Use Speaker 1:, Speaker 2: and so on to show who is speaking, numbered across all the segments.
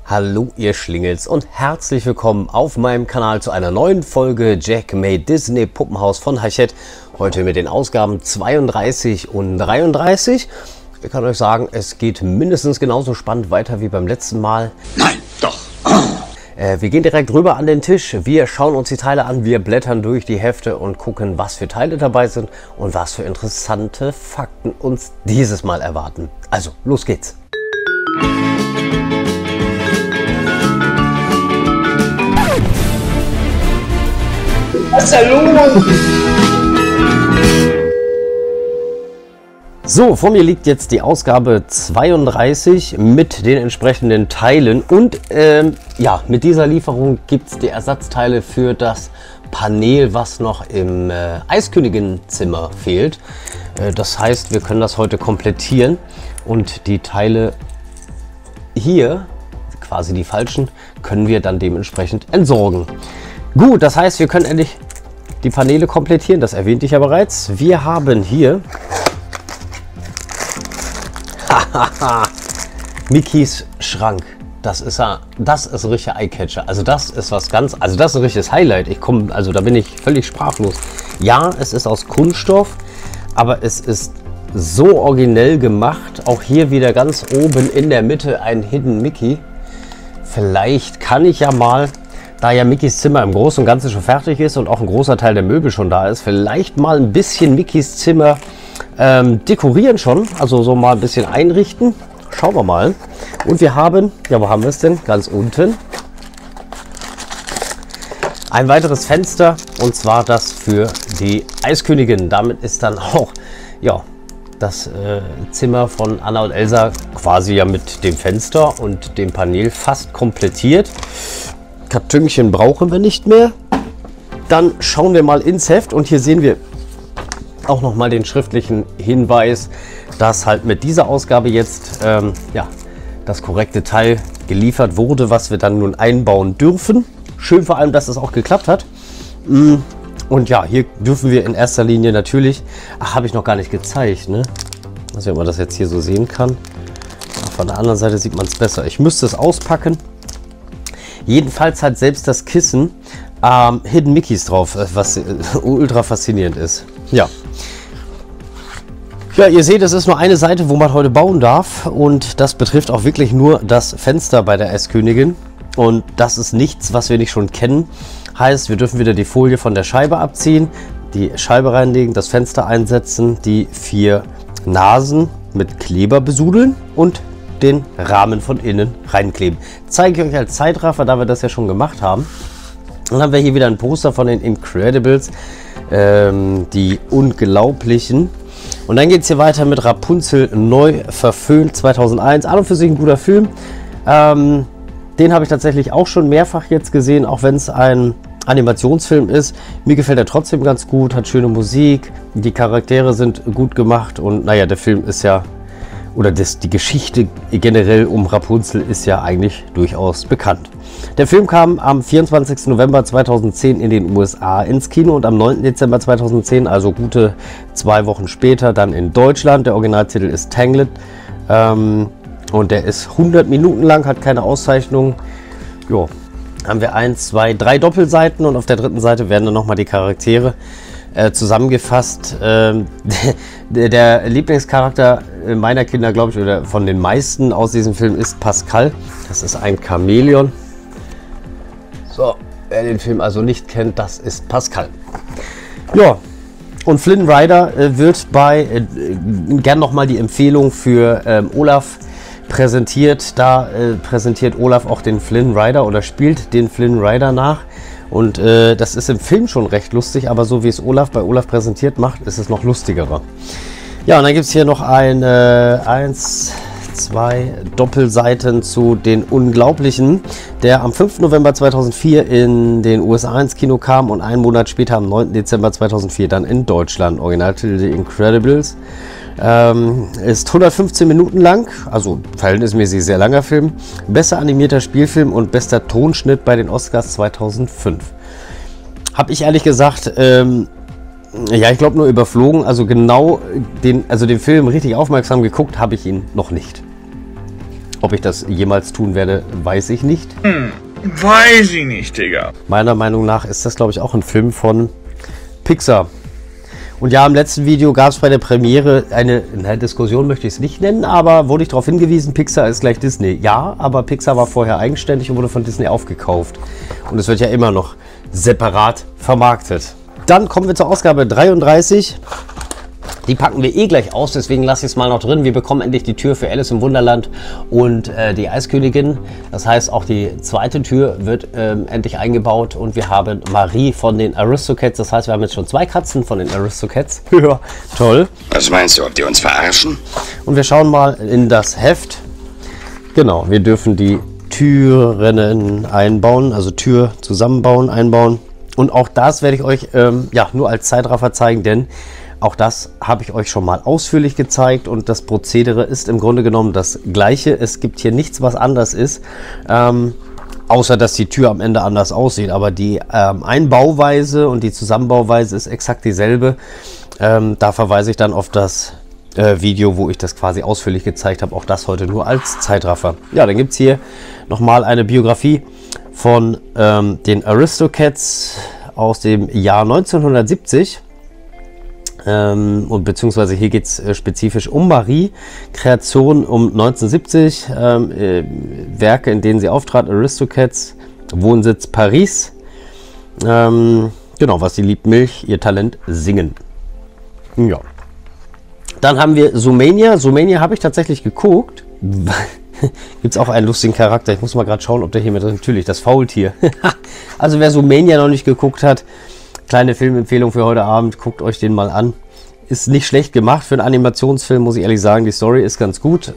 Speaker 1: Hallo ihr Schlingels und herzlich willkommen auf meinem Kanal zu einer neuen Folge Jack Made Disney Puppenhaus von Hachette. Heute mit den Ausgaben 32 und 33. Ich kann euch sagen, es geht mindestens genauso spannend weiter wie beim letzten Mal.
Speaker 2: Nein, doch.
Speaker 1: Wir gehen direkt rüber an den Tisch. Wir schauen uns die Teile an, wir blättern durch die Hefte und gucken, was für Teile dabei sind und was für interessante Fakten uns dieses Mal erwarten. Also, los geht's.
Speaker 2: Was ist da los?
Speaker 1: So, vor mir liegt jetzt die Ausgabe 32 mit den entsprechenden Teilen und ja, mit dieser Lieferung gibt es die Ersatzteile für das Panel, was noch im Eiskönigin-Zimmer fehlt. Das heißt, wir können das heute komplettieren und die Teile hier, quasi die falschen, können wir dann dementsprechend entsorgen. Gut, das heißt, wir können endlich die Paneele komplettieren, das erwähnte ich ja bereits. Wir haben hier Mickeys Schrank. Das ist ein richtiger Eyecatcher. Also das ist was ganz, also das ist ein richtiges Highlight. Also da bin ich völlig sprachlos. Ja, es ist aus Kunststoff, aber es ist so originell gemacht. Auch hier wieder ganz oben in der Mitte ein Hidden Mickey. Vielleicht kann ich ja mal, da ja Mickeys Zimmer im Großen und Ganzen schon fertig ist und auch ein großer Teil der Möbel schon da ist, vielleicht mal ein bisschen Mickeys Zimmer dekorieren schon, also so mal ein bisschen einrichten. Schauen wir mal. Und wir haben, ja, wo haben wir es denn? Ganz unten. Ein weiteres Fenster und zwar das für die Eiskönigin. Damit ist dann auch, ja, das Zimmer von Anna und Elsa quasi ja mit dem Fenster und dem Panel fast komplettiert. Kartönchen brauchen wir nicht mehr. Dann schauen wir mal ins Heft und hier sehen wir auch noch mal den schriftlichen Hinweis, dass halt mit dieser Ausgabe jetzt ja, das korrekte Teil geliefert wurde, was wir dann nun einbauen dürfen. Schön vor allem, dass es auch geklappt hat. Und ja, hier dürfen wir in erster Linie natürlich, ach, habe ich noch gar nicht gezeigt, ne? Ich weiß nicht, ob man das jetzt hier so sehen kann. Von der anderen Seite sieht man es besser. Ich müsste es auspacken. Jedenfalls hat selbst das Kissen Hidden Mickeys drauf, was ultra faszinierend ist. Ja. Ja, ihr seht, es ist nur eine Seite, wo man heute bauen darf und das betrifft auch wirklich nur das Fenster bei der Eiskönigin und das ist nichts, was wir nicht schon kennen. Heißt, wir dürfen wieder die Folie von der Scheibe abziehen, die Scheibe reinlegen, das Fenster einsetzen, die 4 Nasen mit Kleber besudeln und den Rahmen von innen reinkleben. Zeige ich euch als Zeitraffer, da wir das ja schon gemacht haben. Dann haben wir hier wieder ein Poster von den Incredibles, die Unglaublichen. Und dann geht es hier weiter mit Rapunzel neu verföhnt 2001. An und für sich ein guter Film. Den habe ich tatsächlich auch schon mehrfach jetzt gesehen, auch wenn es ein Animationsfilm ist. Mir gefällt er trotzdem ganz gut, hat schöne Musik, die Charaktere sind gut gemacht und naja, der Film ist ja, oder die Geschichte generell um Rapunzel ist ja eigentlich durchaus bekannt. Der Film kam am 24. November 2010 in den USA ins Kino und am 9. Dezember 2010, also gute 2 Wochen später, dann in Deutschland. Der Originaltitel ist Tangled und der ist 100 Minuten lang, hat keine Auszeichnung. Jo, haben wir 1, 2, 3 Doppelseiten und auf der dritten Seite werden dann nochmal die Charaktere zusammengefasst. Der Lieblingscharakter meiner Kinder, glaube ich, oder von den meisten aus diesem Film ist Pascal. Das ist ein Chamäleon. So, wer den Film also nicht kennt, das ist Pascal. Ja, und Flynn Rider wird bei, gern nochmal die Empfehlung für Olaf präsentiert. Da präsentiert Olaf auch den Flynn Rider oder spielt den Flynn Rider nach. Und das ist im Film schon recht lustig, aber so wie es Olaf bei Olaf präsentiert macht, ist es noch lustigerer. Ja, und dann gibt es hier noch eine 1, 2 Doppelseiten zu den Unglaublichen, der am 5. November 2004 in den USA ins Kino kam und einen Monat später am 9. Dezember 2004 dann in Deutschland. Originaltitel The Incredibles. Ist 115 Minuten lang, also verhältnismäßig sehr langer Film. Besser animierter Spielfilm und bester Tonschnitt bei den Oscars 2005. Habe ich ehrlich gesagt, ja, ich glaube nur überflogen. Also genau den Film richtig aufmerksam geguckt habe ich ihn noch nicht. Ob ich das jemals tun werde, weiß ich nicht.
Speaker 3: Weiß ich nicht, Digga.
Speaker 1: Meiner Meinung nach ist das, glaube ich, auch ein Film von Pixar. Und ja, im letzten Video gab es bei der Premiere eine Diskussion, möchte ich es nicht nennen, aber wurde ich darauf hingewiesen, Pixar ist gleich Disney. Ja, aber Pixar war vorher eigenständig und wurde von Disney aufgekauft. Und es wird ja immer noch separat vermarktet. Dann kommen wir zur Ausgabe 33. Die packen wir eh gleich aus, deswegen lasse ich es mal noch drin. Wir bekommen endlich die Tür für Alice im Wunderland und die Eiskönigin. Das heißt, auch die zweite Tür wird endlich eingebaut und wir haben Marie von den Aristocats. Das heißt, wir haben jetzt schon 2 Katzen von den Aristocats. Ja, toll.
Speaker 2: Was meinst du, ob die uns verarschen?
Speaker 1: Und wir schauen mal in das Heft. Genau, wir dürfen die Türen einbauen, also Tür zusammenbauen, einbauen. Und auch das werde ich euch ja, nur als Zeitraffer zeigen, denn auch das habe ich euch schon mal ausführlich gezeigt und das Prozedere ist im Grunde genommen das gleiche. Es gibt hier nichts, was anders ist, außer dass die Tür am Ende anders aussieht. Aber die Einbauweise und die Zusammenbauweise ist exakt dieselbe. Da verweise ich dann auf das Video, wo ich das quasi ausführlich gezeigt habe. Auch das heute nur als Zeitraffer. Ja, dann gibt es hier nochmal eine Biografie von den Aristocats aus dem Jahr 1970. Und beziehungsweise hier geht es spezifisch um Marie, Kreation um 1970, Werke, in denen sie auftrat, Aristocats, Wohnsitz Paris, genau, was sie liebt, Milch, ihr Talent, Singen. Ja. Dann haben wir Zoomania. Zoomania habe ich tatsächlich geguckt. Gibt es auch einen lustigen Charakter. Ich muss mal gerade schauen, ob der hier mit drin ist. Natürlich, das Faultier. Also wer Zoomania noch nicht geguckt hat, kleine Filmempfehlung für heute Abend, guckt euch den mal an. Ist nicht schlecht gemacht für einen Animationsfilm, muss ich ehrlich sagen. Die Story ist ganz gut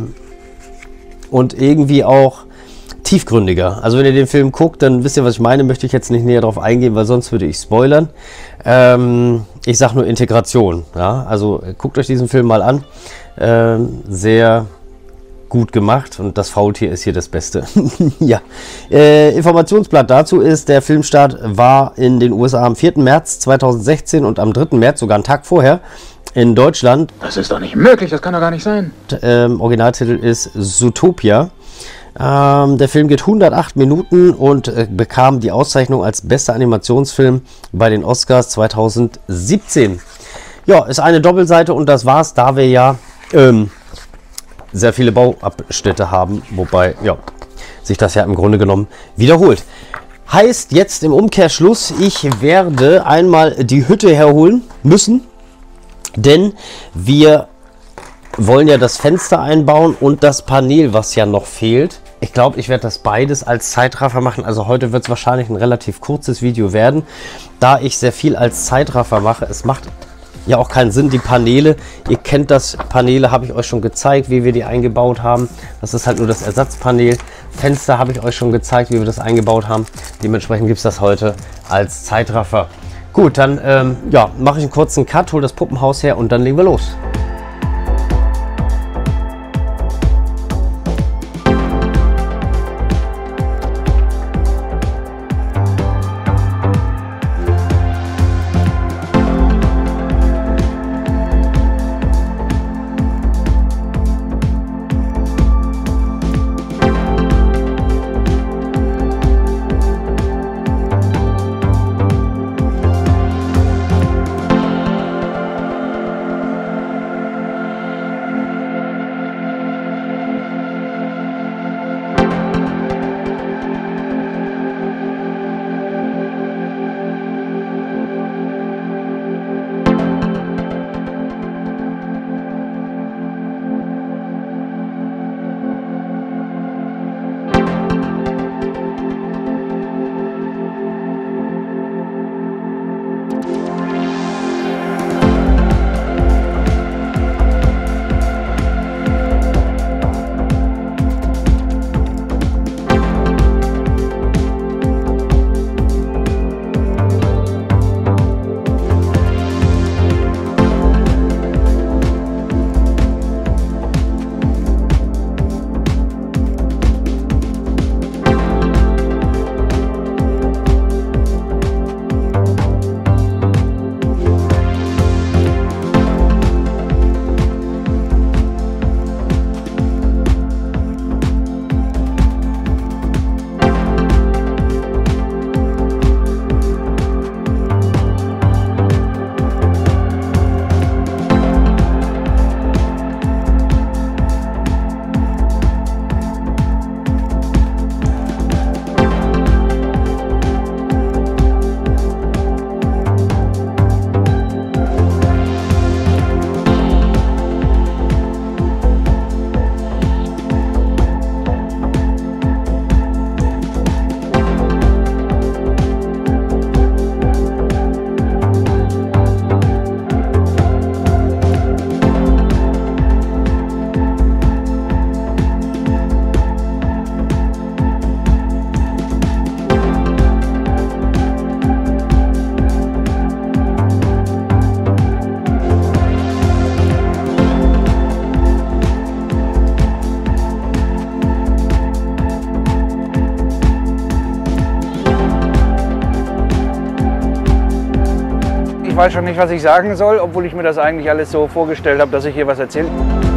Speaker 1: und irgendwie auch tiefgründiger. Also wenn ihr den Film guckt, dann wisst ihr, was ich meine. Möchte ich jetzt nicht näher darauf eingehen, weil sonst würde ich spoilern. Ich sage nur Integration. Ja? Also guckt euch diesen Film mal an. Sehr gut gemacht und das Faultier ist hier das Beste. Ja. Informationsblatt dazu ist, der Filmstart war in den USA am 4. März 2016 und am 3. März, sogar einen Tag vorher, in Deutschland.
Speaker 3: Das ist doch nicht möglich, das kann doch gar nicht sein.
Speaker 1: Originaltitel ist Zootopia. Der Film geht 108 Minuten und bekam die Auszeichnung als bester Animationsfilm bei den Oscars 2017. Ja, ist eine Doppelseite und das war's, da wir ja sehr viele Bauabschnitte haben, wobei ja, sich das ja im Grunde genommen wiederholt. Heißt jetzt im Umkehrschluss, ich werde einmal die Hütte herholen müssen, denn wir wollen ja das Fenster einbauen und das Panel, was ja noch fehlt. Ich glaube, ich werde das beides als Zeitraffer machen. Also heute wird es wahrscheinlich ein relativ kurzes Video werden, da ich sehr viel als Zeitraffer mache. Es macht ja auch keinen Sinn, die Paneele, ihr kennt das, Paneele habe ich euch schon gezeigt, wie wir die eingebaut haben. Das ist halt nur das Ersatzpanel. Fenster habe ich euch schon gezeigt, wie wir das eingebaut haben. Dementsprechend gibt es das heute als Zeitraffer. Gut, dann ja, mache ich einen kurzen Cut, hole das Puppenhaus her und dann legen wir los.
Speaker 4: Ich weiß schon nicht, was ich sagen soll, obwohl ich mir das eigentlich alles so vorgestellt habe, dass ich hier was erzähle.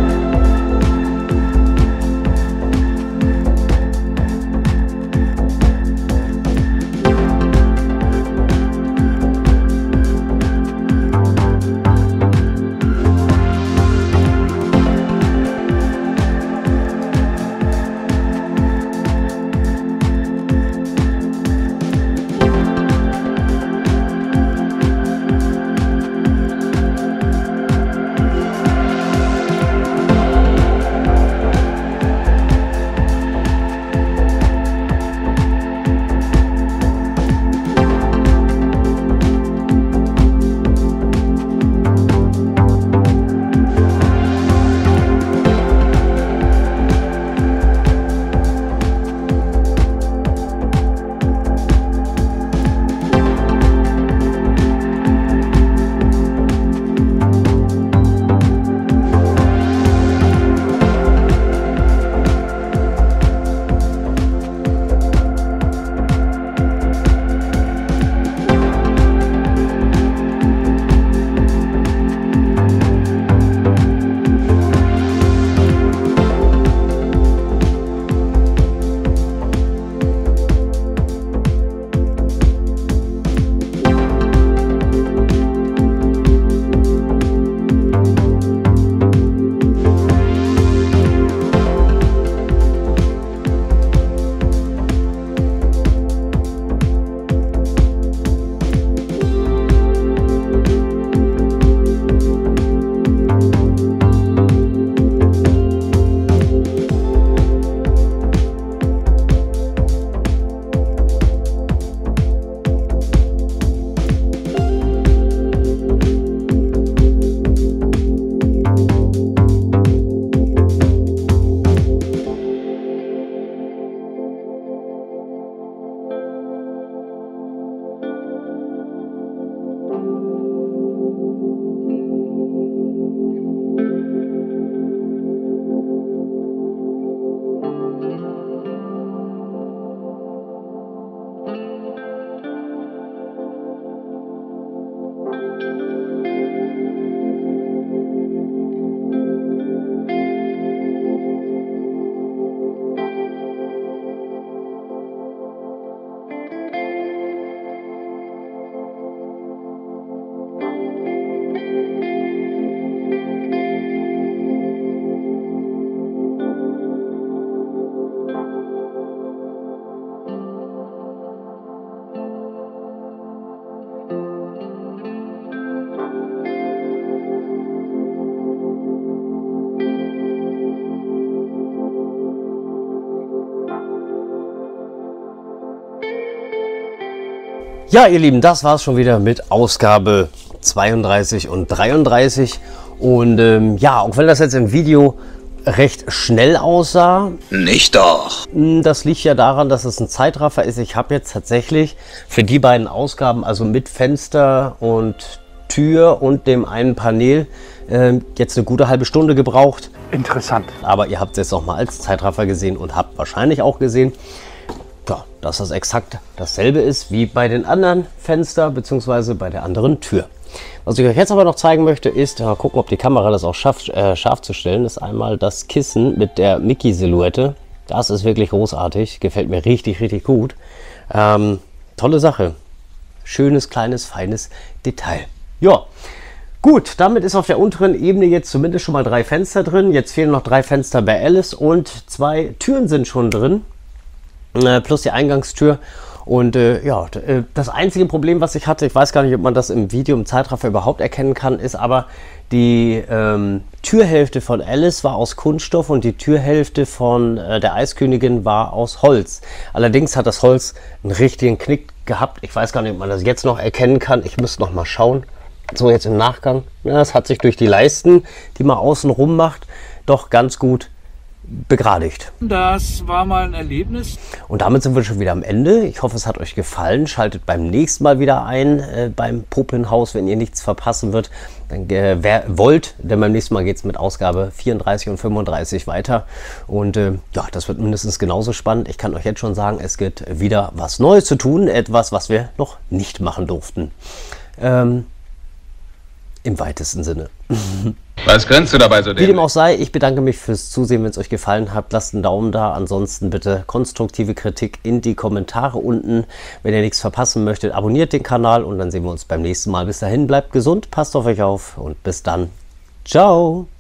Speaker 1: Ja, ihr Lieben, das war's schon wieder mit Ausgabe 32 und 33. Und ja, auch wenn das jetzt im Video recht schnell aussah.
Speaker 2: Nicht doch.
Speaker 1: Das liegt ja daran, dass es ein Zeitraffer ist. Ich habe jetzt tatsächlich für die beiden Ausgaben, also mit Fenster und Tür und dem einen Panel, jetzt eine gute halbe Stunde gebraucht.
Speaker 4: Interessant.
Speaker 1: Aber ihr habt es jetzt auch mal als Zeitraffer gesehen und habt wahrscheinlich auch gesehen, ja, dass das exakt dasselbe ist wie bei den anderen Fenster bzw. bei der anderen Tür. Was ich euch jetzt aber noch zeigen möchte, ist, mal gucken, ob die Kamera das auch schafft, scharf zu stellen, ist einmal das Kissen mit der Mickey-Silhouette. Das ist wirklich großartig, gefällt mir richtig, richtig gut. Tolle Sache. Schönes, kleines, feines Detail. Ja, gut, damit ist auf der unteren Ebene jetzt zumindest schon mal 3 Fenster drin. Jetzt fehlen noch 3 Fenster bei Alice und 2 Türen sind schon drin. Plus die Eingangstür. Und ja, das einzige Problem, was ich hatte, ich weiß gar nicht, ob man das im Video im Zeitraffer überhaupt erkennen kann, ist aber die Türhälfte von Alice war aus Kunststoff und die Türhälfte von der Eiskönigin war aus Holz. Allerdings hat das Holz einen richtigen Knick gehabt. Ich weiß gar nicht, ob man das jetzt noch erkennen kann. Ich müsste noch mal schauen. So, jetzt im Nachgang. Ja, es hat sich durch die Leisten, die man außen rum macht, doch ganz gut begradigt.
Speaker 5: Das war mal ein Erlebnis.
Speaker 1: Und damit sind wir schon wieder am Ende. Ich hoffe, es hat euch gefallen. Schaltet beim nächsten Mal wieder ein beim Puppenhaus, wenn ihr nichts verpassen wird. Dann wer wollt, denn beim nächsten Mal geht es mit Ausgabe 34 und 35 weiter. Und ja, das wird mindestens genauso spannend. Ich kann euch jetzt schon sagen, es gibt wieder was Neues zu tun. Etwas, was wir noch nicht machen durften. im weitesten Sinne.
Speaker 6: Was grinst du dabei so
Speaker 1: Wie dem auch sei, ich bedanke mich fürs Zusehen. Wenn es euch gefallen hat, lasst einen Daumen da. Ansonsten bitte konstruktive Kritik in die Kommentare unten. Wenn ihr nichts verpassen möchtet, abonniert den Kanal und dann sehen wir uns beim nächsten Mal. Bis dahin, bleibt gesund, passt auf euch auf und bis dann. Ciao!